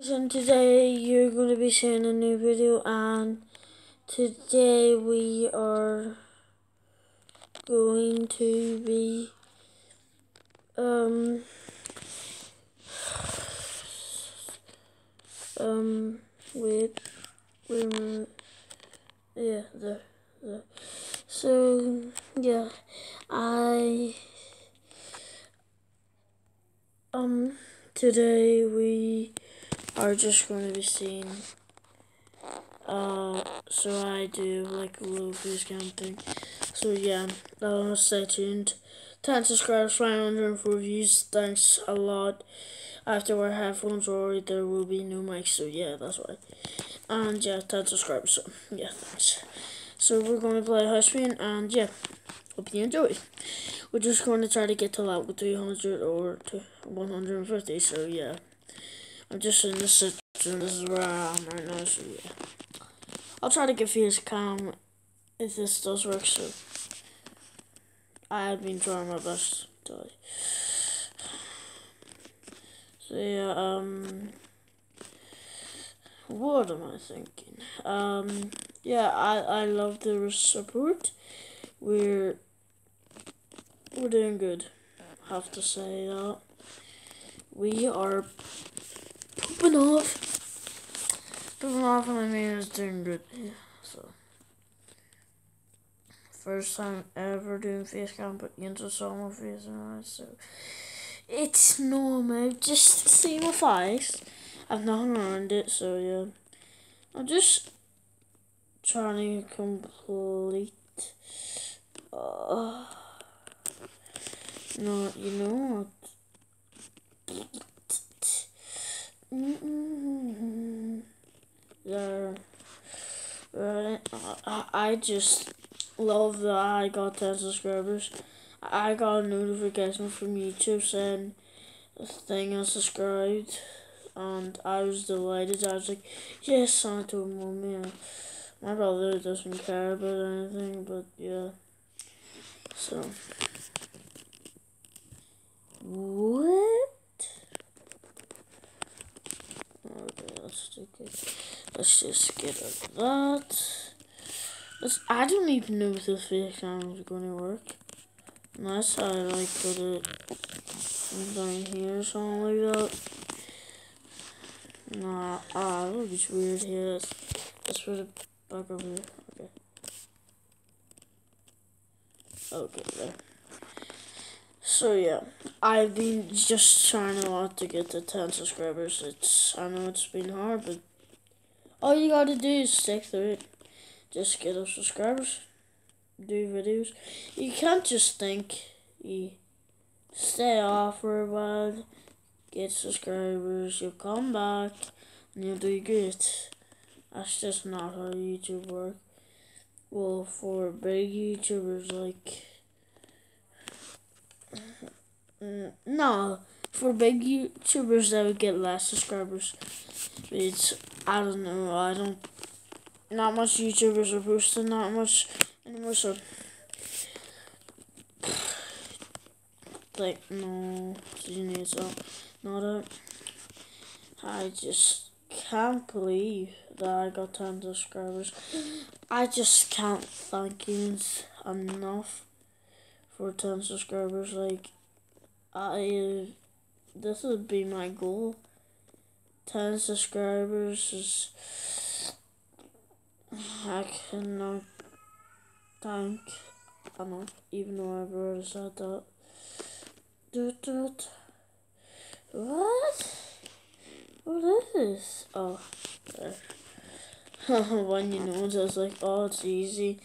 And today you're going to be seeing a new video, and today we are going to be wait a minute. Yeah, there. So yeah, I today we are just going to be seeing so I do like a little face cam thing. So yeah, stay tuned. 10 subscribers, 504 views. Thanks a lot. I have to wear headphones or there will be no mic. So yeah, that's why. And yeah, 10 subscribers. So yeah, thanks. So we're going to play High Screen, and yeah, hope you enjoy. We're just going to try to get to level 300 or to 150. So yeah, I'm just in this section. This is where I am right now. So yeah, I'll try to get face cam if this does work. So I have been trying my best to. So yeah, what am I thinking? Yeah, I love the support. We're doing good. Have to say that we are pooping off. Pooping off, and I mean it's doing good. Yeah, so first time ever doing face cam, but you just saw my face and so it's normal. Just see my face. I've nothing around it, so yeah. I'm just trying to complete. No, you know what? There. Right. I just love that I got 10 subscribers. I got a notification from YouTube saying the thing I subscribed, and I was delighted. I was like, yes, I told mommy. My brother doesn't care about anything, but yeah. So, what? Okay, let's just get rid of that. I don't even know if this face cam is going to work. Unless I like put it down here or something like that. Nah, that looks weird here. Let's put it back over here. Okay. Okay, there. So yeah, I've been just trying a lot to get to 10 subscribers. I know it's been hard, but all you gotta do is stick through it. Just get up subscribers, do videos. You can't just think you stay off for a while, get subscribers, you'll come back, and you'll do great. That's just not how YouTube works. Well, for big YouTubers like no, for big YouTubers that would get less subscribers. It's I don't know. I don't. Not much YouTubers are posting that much anymore. So like no, you need so not a. I just can't believe that I got 10 subscribers. I just can't thank you enough for 10 subscribers. Like this would be my goal. 10 subscribers is I cannot thank enough, even though I've already said that. What? What is this? Oh, there. When you know, it's like, oh, it's easy.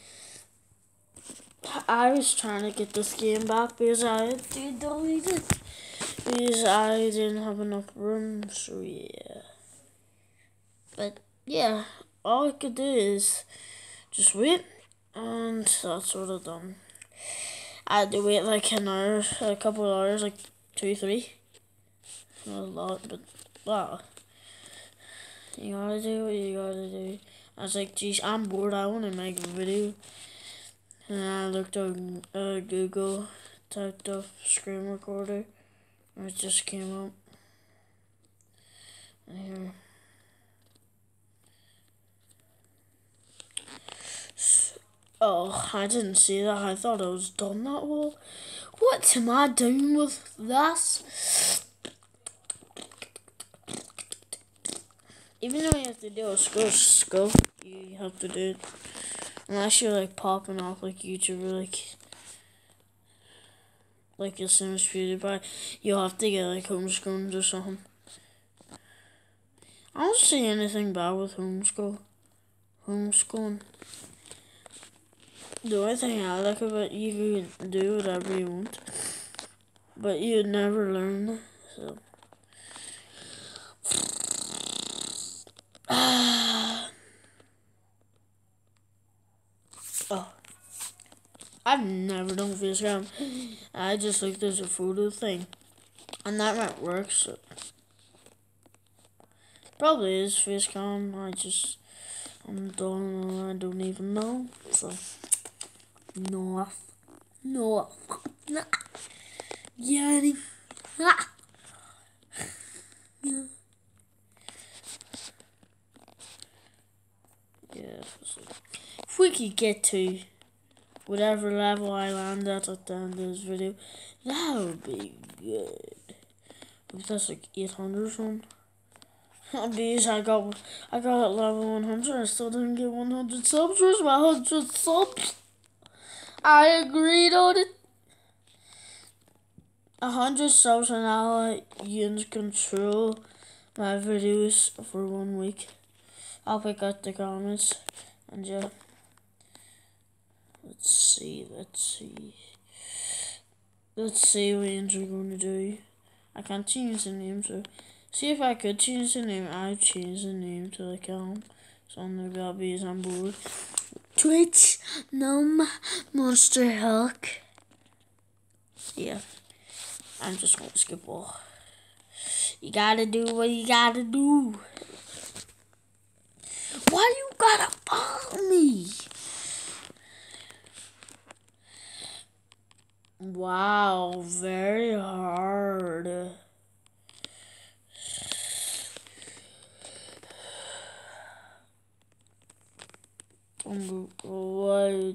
I was trying to get this game back because I did delete it. Because I didn't have enough room, so yeah. But yeah, all I could do is just wait, and that's what I've done. I had to wait like an hour, a couple of hours, like 2, 3. Not a lot, but wow. You gotta do what you gotta do. I was like, geez, I'm bored, I wanna make a video. And I looked on Google, typed up screen recorder, and it just came up. And here, Oh, I didn't see that. I thought it was done that well. What am I doing with this? Even though you have to do a skull, you have to do it. Unless you're like popping off like YouTuber, like your same as PewDiePie, you'll have to get like homeschooling or something. I don't see anything bad with homeschooling. The only thing I like about you can do whatever you want, but you'd never learn. So. Oh, I've never done Facecam. I just like there's a photo thing, and that might work. So probably is Facecam. I'm done. And I don't even know. So no, Yanni. Yeah. So if we could get to whatever level I land at the end of this video, that would be good. If that's like 800 or something. Because I got at level 100, I still didn't get 100 subs. Where's my 100 subs? I agreed on it. 100 subs and I'll let you control my videos for 1 week. I'll pick out the comments and yeah. Let's see what names we're going to do. I can't change the name, so see if I could change the name. I'd change the name to like so I'm gonna be as I'm bored. Twitch Gnome Monster Hulk. Yeah. I'm just gonna skip all. You gotta do what you gotta do. Why you gotta follow me? Wow, very hard. What?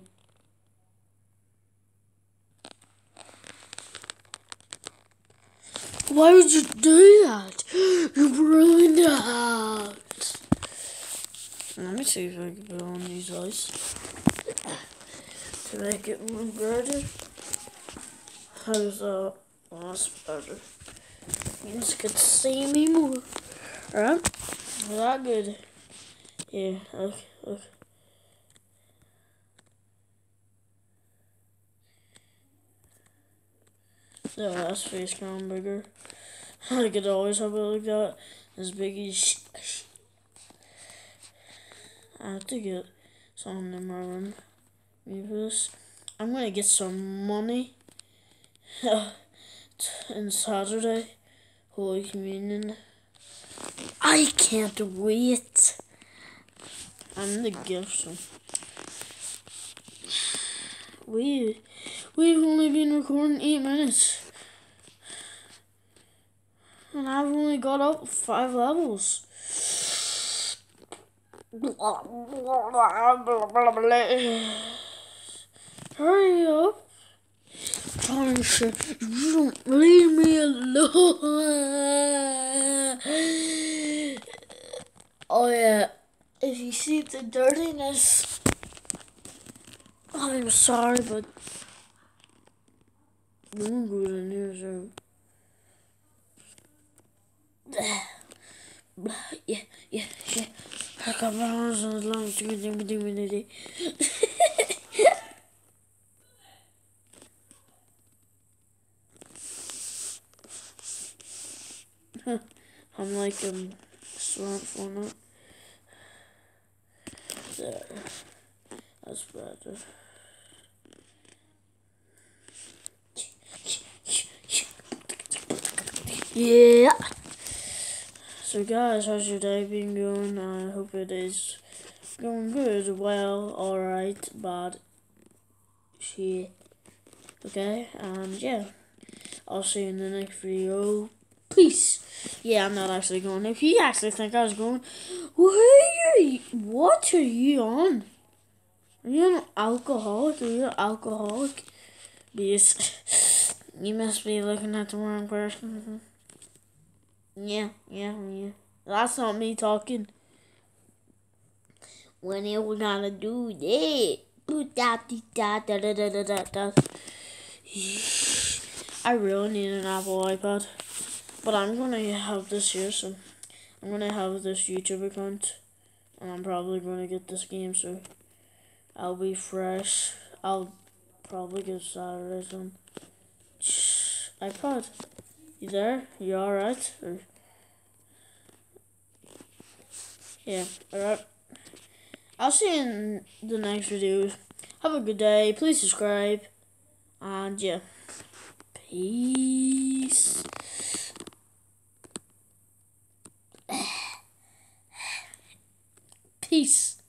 Why would you do that? You ruined that. Let me see if I can put on these eyes to make it more better. How's that? Oh, that's better. You just could see me more. Alright? Is that good? Yeah, okay. Yeah, that's Facecam bigger. I could always have it like that. As big as I have to get something in my room. Maybe this. I'm gonna get some money. In Saturday, Holy Communion. I can't wait. I'm the gift. So. We've only been recording 8 minutes. And I've only got up 5 levels. Hurry up. Punisher, you don't leave me alone. Oh yeah, if you see the dirtiness, I'm sorry, but we won't go in here, so. Yeah. I got my arms on the long thing. I'm like smart format. There. That's better. Yeah. So guys, how's your day been going? I hope it is going good. Well, alright, bad shit. Okay, and yeah. I'll see you in the next video. Peace. Yeah, I'm not actually going. If you actually think I was going, what are you on? Are you an alcoholic? Are you an alcoholic? Because you must be looking at the wrong person. Yeah. That's not me talking. When are we gonna do that? I really need an Apple iPad. But I'm gonna have this here, so I'm gonna have this YouTube account. And I'm probably gonna get this game, so I'll be fresh. I'll probably get Saturday some. iPod, you there? You alright? Yeah, alright. I'll see you in the next video. Have a good day. Please subscribe. And yeah. Peace. Peace.